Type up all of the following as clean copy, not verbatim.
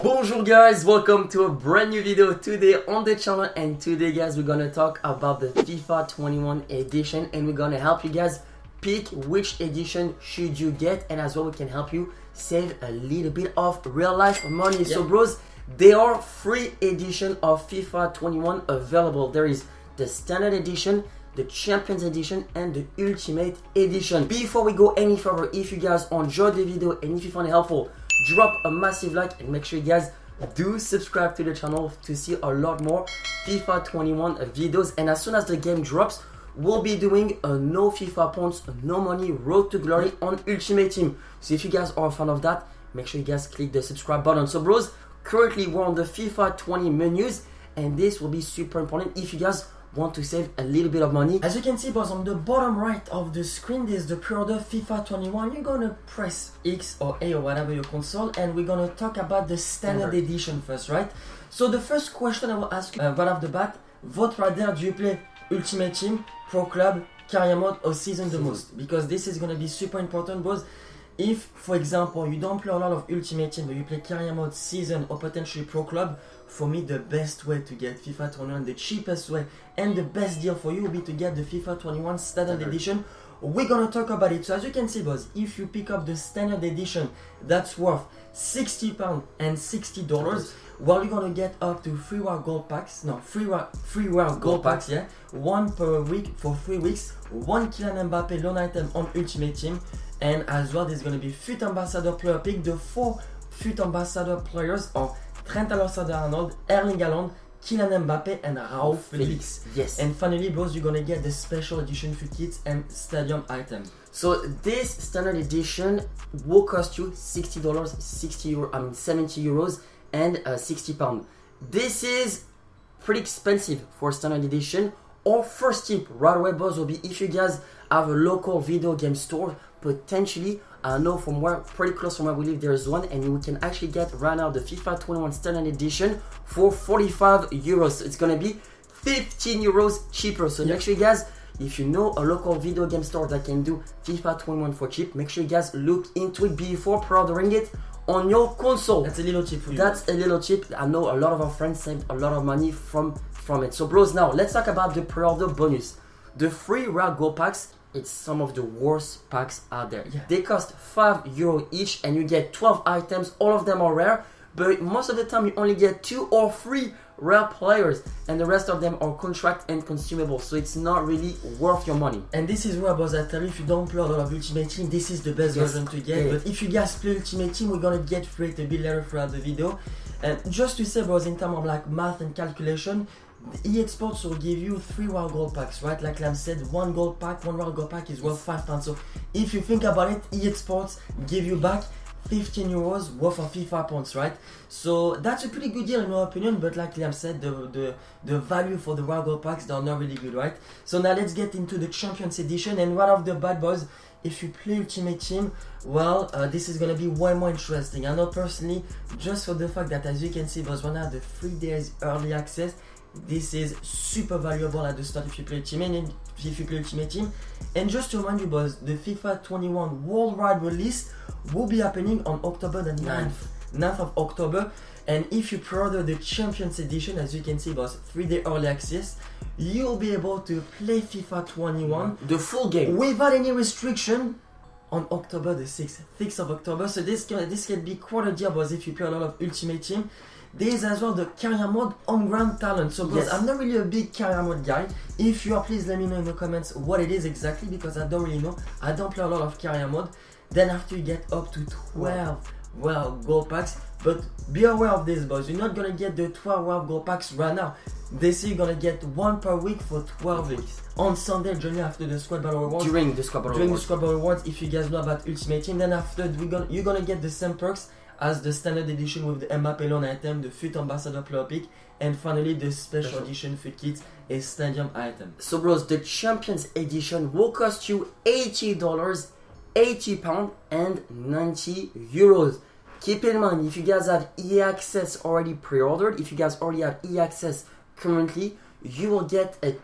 Bonjour guys, welcome to a brand new video today on the channel, and today guys we're gonna talk about the FIFA 21 edition, and we're gonna help you guys pick which edition should you get, and as well we can help you save a little bit of real life money. So bros, there are 3 editions of FIFA 21 available. There is the standard edition, the Champions Edition, and the Ultimate Edition. Before we go any further, if you guys enjoyed the video and if you found it helpful, drop a massive like and make sure you guys do subscribe to the channel to see a lot more FIFA 21 videos. And as soon as the game drops, we'll be doing a no FIFA points, no money road to glory on Ultimate Team. So if you guys are a fan of that, make sure you guys click the subscribe button. So bros, currently we're on the FIFA 20 menus, and this will be super important if you guys want to save a little bit of money. As you can see boys, on the bottom right of the screen there's the pre-order FIFA 21. You're gonna press X or A or whatever your console, and we're gonna talk about the standard edition first, right? So the first question I will ask you right off the bat, vote right there, do you play Ultimate Team, Pro Club, Career Mode or Season the most? Because this is gonna be super important boys. If, for example, you don't play a lot of Ultimate Team, but you play Career Mode, Season, or potentially Pro Club, for me, the best way to get FIFA 21, the cheapest way, and the best deal for you will be to get the FIFA 21 Standard Edition. We're gonna talk about it. So as you can see, boys, if you pick up the Standard Edition, that's worth £60 and $60. Well, you're gonna get up to 3 rare gold packs. No, 3 rare gold packs, yeah. 1 per week for 3 weeks. 1 Kylian Mbappé loan item on Ultimate Team. And as well, there's going to be FUT Ambassador player pick. The 4 FUT Ambassador players are Trent Alexander-Arnold, Erling Haaland, Kylian Mbappé, and João Felix. Yes. And finally, bros, you're going to get the special edition FUT kits and stadium item. So this standard edition will cost you $60, 70 euros, and £60. This is pretty expensive for standard edition. Our first tip right away, boys, will be if you guys have a local video game store, potentially, I know from where, pretty close from where we live, there is one, and you can actually get right now the FIFA 21 Standard Edition for 45 euros. So it's gonna be 15 euros cheaper. So make sure you guys, if you know a local video game store that can do FIFA 21 for cheap, make sure you guys look into it before pre-ordering it on your console. That's a little cheap for you. That's a little cheap. I know a lot of our friends saved a lot of money from it. So bros, now let's talk about the pre-order bonus. The 3 rare gold packs, it's some of the worst packs out there. They cost €5 each, and you get 12 items. All of them are rare, but most of the time you only get 2 or 3 rare players, and the rest of them are contract and consumable, so it's not really worth your money. And this is where, boys, I tell you, if you don't play a lot of Ultimate Team, this is the best version to get. But if you guys play Ultimate Team, we're gonna get through it a bit later throughout the video. And just to say, bros, in terms of like math and calculation, EA Sports will give you 3 rare gold packs, right? Like Lam said, 1 gold pack, 1 rare gold pack is worth £5. So if you think about it, EA Sports give you back 15 euros worth of FIFA points, right? So that's a pretty good deal in my opinion, but like Liam said, the value for the rare gold packs, they're not really good, right? So now let's get into the Champions Edition, and right off the bat, boys, if you play Ultimate Team, well, this is gonna be way more interesting. I know personally, just for the fact that, as you can see, boys, right now the 3 days early access, this is super valuable at the start if you play Ultimate Team. And just to remind you, boys, the FIFA 21 worldwide release will be happening on October the 9th of October. And if you pre-order the Champions Edition, as you can see, boys, 3-day early access, you'll be able to play FIFA 21, the full game, without any restriction on October the 6th of October. So this can be quite a deal, boys, if you play a lot of Ultimate Team. There is as well the Career Mode on ground talent. So guys, I'm not really a big Career Mode guy. If you are, please let me know in the comments what it is exactly, because I don't really know. I don't play a lot of Career Mode. Then after you get up to 12 gold packs, but be aware of this, boys. You're not gonna get the 12 gold packs right now. They say you're gonna get 1 per week for 12 weeks. On Sunday, journey after the Squad Battle Rewards. During the Squad Battle Rewards, if you guys know about Ultimate Team. Then after, you're gonna get the same perks as the Standard Edition with the Mbappé loan item, the FUT Ambassador player pick, and finally the Special Edition FUT kits, a stadium item. So bros, the Champions Edition will cost you $80, £80 and 90 euros. Keep in mind, if you guys have EA Access already pre-ordered, if you guys already have EA Access currently, you will get a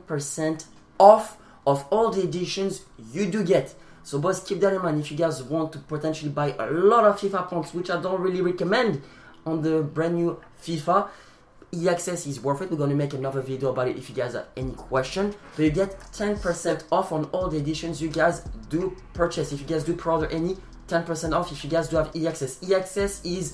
10% off of all the editions you do get. So boys, keep that in mind. If you guys want to potentially buy a lot of FIFA points, which I don't really recommend, on the brand new FIFA. EAccess is worth it. We're going to make another video about it if you guys have any question. But you get 10% off on all the editions you guys do purchase. If you guys do pre-order any, 10% off if you guys do have EAccess. EAccess is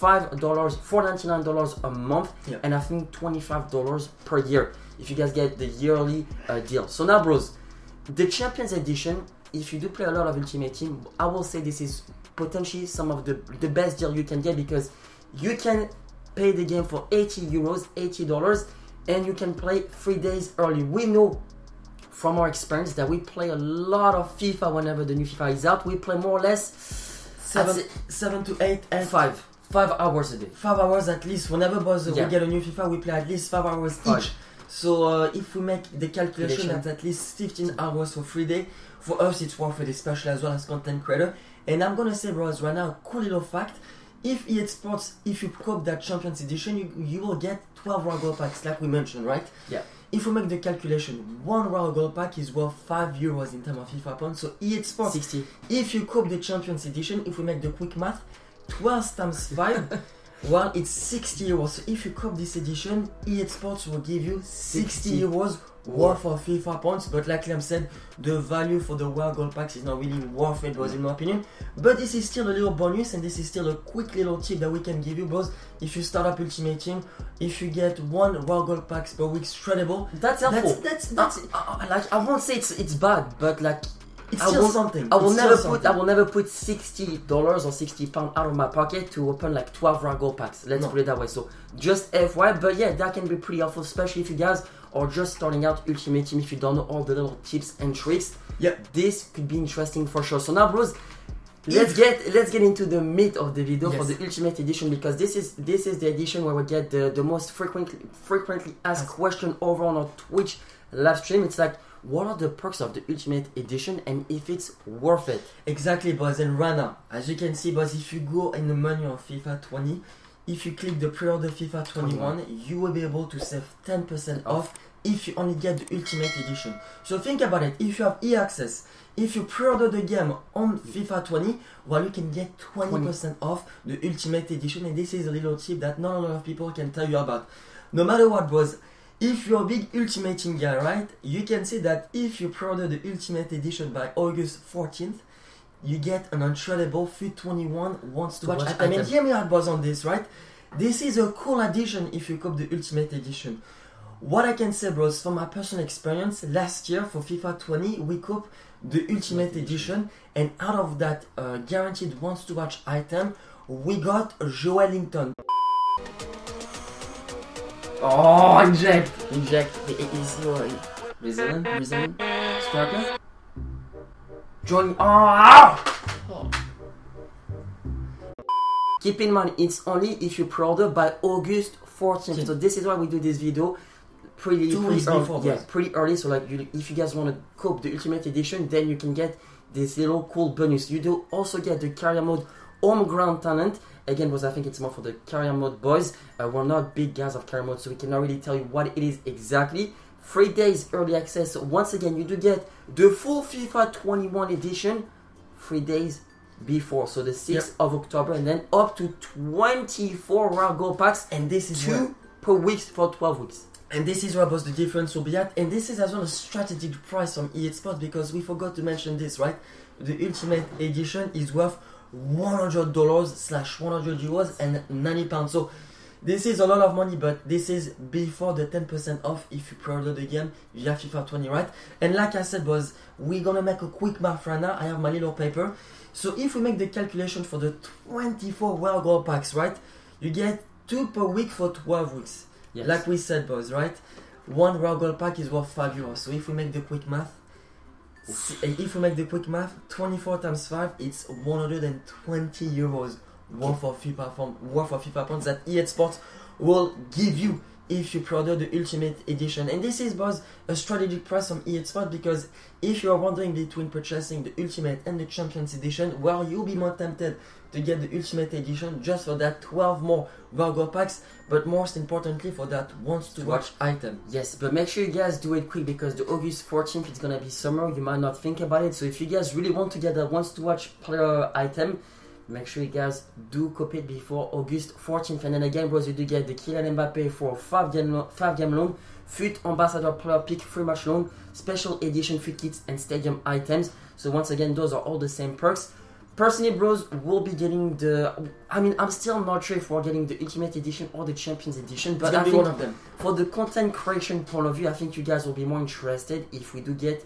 $4.99 a month, and I think $25 per year if you guys get the yearly deal. So now, bros, the Champions Edition, if you do play a lot of Ultimate Team, I will say this is potentially some of the best deal you can get, because you can pay the game for 80 euros, $80, and you can play 3 days early. We know from our experience that we play a lot of FIFA whenever the new FIFA is out. We play more or less 7 to 8 and 5 hours a day. 5 hours at least. Whenever we get a new FIFA, we play at least 5 hours each. So if we make the calculation, that's at least 15 hours for 3 days. For us, it's worth it, especially as well as content creator. And I'm gonna say, bros, right now, cool little fact. If EA Sports, if you cop that Champions Edition, you will get 12 Royal Gold Packs, like we mentioned, right? Yeah. If we make the calculation, 1 Royal Gold Pack is worth 5 euros in terms of FIFA points. So EA Sports, 60. If you cop the Champions Edition, if we make the quick math, 12 times 5, well, it's 60 euros. So if you cop this edition, EA Sports will give you 60 euros worth of FIFA points. But like Liam said, the value for the Royal Gold Packs is not really worth it, bros, in my opinion. But this is still a little bonus, and this is still a quick little tip that we can give you, bros. If you start up Ultimate Team, if you get 1 Royal Gold Packs per week shreddable, that's helpful. That's like, I won't say it's bad, but like, it's still something. I will never put $60 or £60 out of my pocket to open like 12 Royal Gold Packs. Let's put it that way. So just FYI, but yeah, that can be pretty helpful, especially if you guys are just starting out Ultimate Team. If you don't know all the little tips and tricks, this could be interesting for sure. So now, bros, let's get into the meat of the video for the Ultimate Edition, because this is the edition where we get the most frequently asked question over on our Twitch live stream. It's like, what are the perks of the Ultimate Edition and if it's worth it? Exactly, boys. And right now, as you can see, boys, if you go in the menu of FIFA 20, if you click the pre-order FIFA 21, you will be able to save 10% off if you only get the Ultimate Edition. So think about it. If you have EAccess, if you pre-order the game on FIFA 20, well, you can get 20% off the Ultimate Edition. And this is a little tip that not a lot of people can tell you about. No matter what, boys, if you're a big Ultimate Team guy, right, you can see that if you pre-order the Ultimate Edition by August 14th, you get an unshreddable FUT21 wants to watch item. And hear me out, boys, on this, right? This is a cool addition if you cop the Ultimate Edition. What I can say, bros, from my personal experience, last year for FIFA 20, we cop the Ultimate Edition, and out of that guaranteed wants to watch item, we got Joelinton. Oh, inject. Is your reason striker? Join. Oh. Keep in mind, it's only if you pre-order by August 14th. So this is why we do this video pretty early. So like, if you guys want to cop the Ultimate Edition, then you can get this little cool bonus. You do also get the career mode home ground talent. Again, because I think it's more for the career mode boys. We're not big guys of career mode, so we cannot really tell you what it is exactly. 3 days early access. So once again, you do get the full FIFA 21 edition 3 days before. So the 6th of October, and then up to 24 Royal Gold Packs, and this is 2 per week for 12 weeks. And this is where the difference will be at. And this is as well a strategic price from EA Sports, because we forgot to mention this, right? The Ultimate Edition is worth $100/100 euros and £90. So this is a lot of money, but this is before the 10% off if you pre-order the game via FIFA 20, right? And like I said, boys, we're gonna make a quick math right now. I have my little paper. So if we make the calculation for the 24 Royal Gold Packs, right, you get 2 per week for 12 weeks. Yes. Like we said, boys, right? 1 Royal Gold Pack is worth 5 euros. So if we make the quick math, 24 times 5, it's 120 euros worth of FIFA points that EA Sports will give you if you pre-order the Ultimate Edition. And this is, boys, a strategic price from EA Sports, because if you are wondering between purchasing the Ultimate and the Champions Edition, well, you'll be more tempted to get the Ultimate Edition just for that 12 more Royal Gold Packs, but most importantly for that wants to watch item. Yes, but make sure you guys do it quick, because the August 14th it's gonna be summer. You might not think about it, so if you guys really want to get that wants to watch player item, make sure you guys do copy it before August 14th. And then again, bros, you do get the Kylian Mbappe for 5-game loan, FUT Ambassador Player Pick 3-match loan, special edition FUT kits and stadium items. So once again, those are all the same perks. Personally, bros, we'll be getting I'm still not sure if we're getting the Ultimate Edition or the Champions Edition, but I think one of them. For the content creation point of view, I think you guys will be more interested if we do get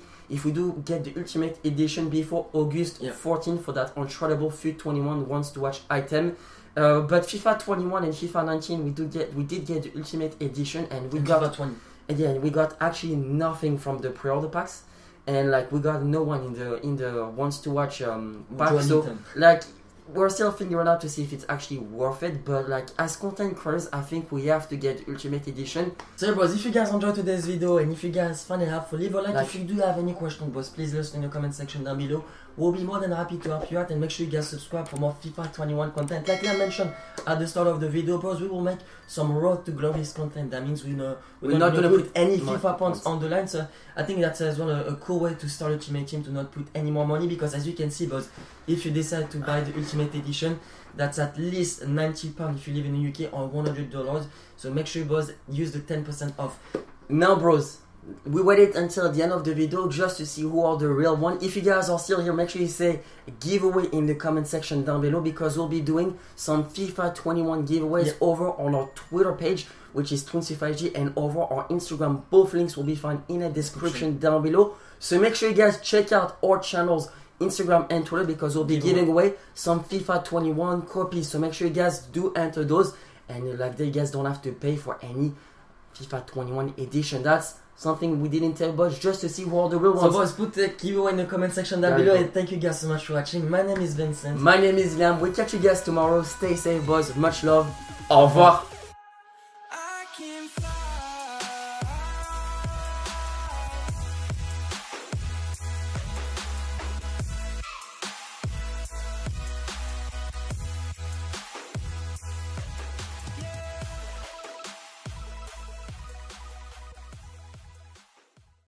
the Ultimate Edition before August 14th for that incredible FUT 21 wants to watch item. But FIFA 21 and FIFA 19, we did get the Ultimate Edition, and we got FIFA 20. Again, we got actually nothing from the pre-order packs. And like we got no one in the wants to watch pack, so like we're still figuring out to see if it's actually worth it. But like as content creators, I think we have to get Ultimate Edition. So bros, if you guys enjoyed today's video and if you guys found it helpful, leave a like. If you do have any questions, bros, please let us know in the comment section down below. We'll be more than happy to help you out, and make sure you guys subscribe for more FIFA 21 content. Like I mentioned at the start of the video, bros, we will make some road to glorious content. That means we're not gonna put any FIFA points on the line. So I think that's as well a cool way to start Ultimate Team, to not put any more money, because as you can see, bros, if you decide to buy the Ultimate Edition, that's at least £90 if you live in the UK, or $100. So make sure, bros, use the 10% off. Now, bros, we waited until the end of the video just to see who are the real one. If you guys are still here, make sure you say giveaway in the comment section down below, because we'll be doing some FIFA 21 giveaways over on our Twitter page, which is Twins5G, and over our Instagram. Both links will be found in the description down below. So make sure you guys check out our channels, Instagram and Twitter, because we'll be giving away some FIFA 21 copies. So make sure you guys do enter those, and like that, you guys don't have to pay for any FIFA 21 edition. That's something we didn't tell, but just to see who are the real ones. So boys, put the giveaway in the comment section down below, and thank you guys so much for watching. My name is Vincent. My name is Liam. We'll catch you guys tomorrow. Stay safe, boys. Much love. Au revoir.